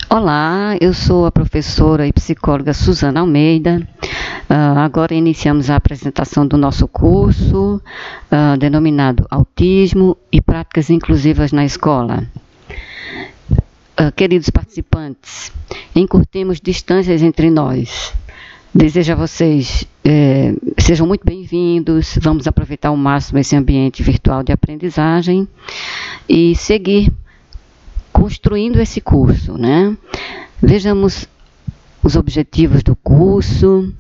Olá, eu sou a professora e psicóloga Suzana Almeida. Agora iniciamos a apresentação do nosso curso, denominado Autismo e Práticas Inclusivas na Escola. Queridos participantes, encurtemos distâncias entre nós. Desejo a vocês, sejam muito bem-vindos, vamos aproveitar ao máximo esse ambiente virtual de aprendizagem e seguir construindo esse curso, né? Vejamos os objetivos do curso.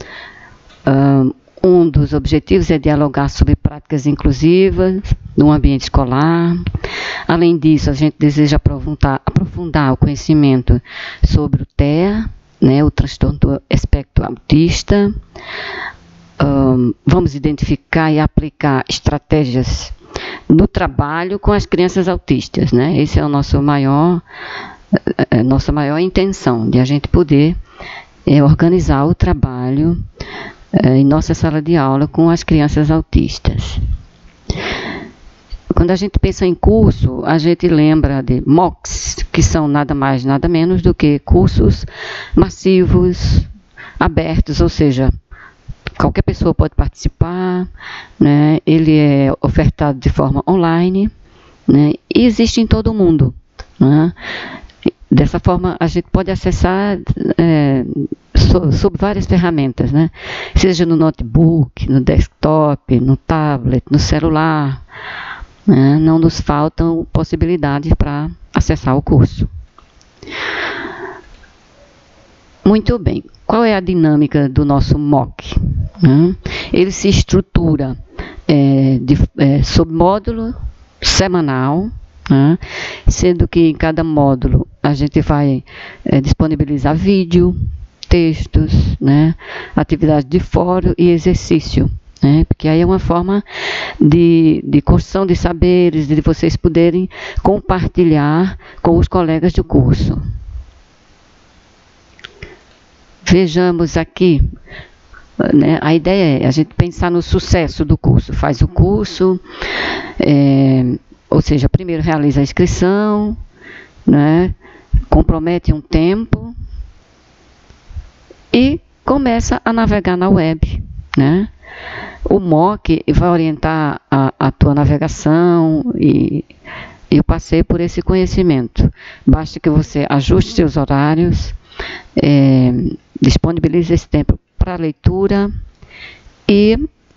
Um dos objetivos é dialogar sobre práticas inclusivas no ambiente escolar. Além disso, a gente deseja aprofundar o conhecimento sobre o TEA, né, o transtorno do espectro autista. Vamos identificar e aplicar estratégias no trabalho com as crianças autistas, né? Esse é o nossa maior intenção, de a gente poder organizar o trabalho em nossa sala de aula com as crianças autistas. Quando a gente pensa em curso, a gente lembra de MOOCs, que são nada mais, nada menos do que cursos massivos, abertos, ou seja, qualquer pessoa pode participar, né? Ele é ofertado de forma online, né? E existe em todo o mundo, né? Dessa forma, a gente pode acessar sob várias ferramentas, né? Seja no notebook, no desktop, no tablet, no celular, né? Não nos faltam possibilidades para acessar o curso. Muito bem. Qual é a dinâmica do nosso MOOC? Ele se estrutura sob módulo semanal, sendo que em cada módulo a gente vai disponibilizar vídeo, textos, atividades de fórum e exercício, porque aí é uma forma de construção de saberes, de vocês poderem compartilhar com os colegas do curso. Vejamos aqui, a ideia é a gente pensar no sucesso do curso. Faz o curso, ou seja, primeiro realiza a inscrição, compromete um tempo e começa a navegar na web, O MOOC vai orientar a tua navegação e o passeio por esse conhecimento. Basta que você ajuste seus horários, disponibilize esse tempo para leitura e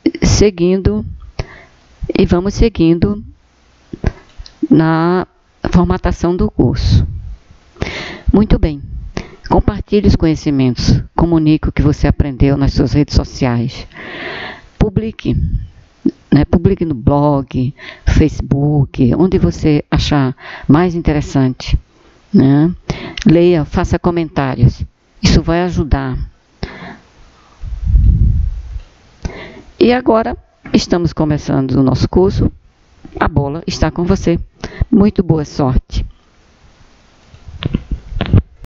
vamos seguindo na formatação do curso. Muito bem. Compartilhe os conhecimentos, comunique o que você aprendeu nas suas redes sociais. Publique, publique no blog, Facebook, onde você achar mais interessante, Leia, faça comentários. Isso vai ajudar. E agora, estamos começando o nosso curso. A bola está com você. Muito boa sorte.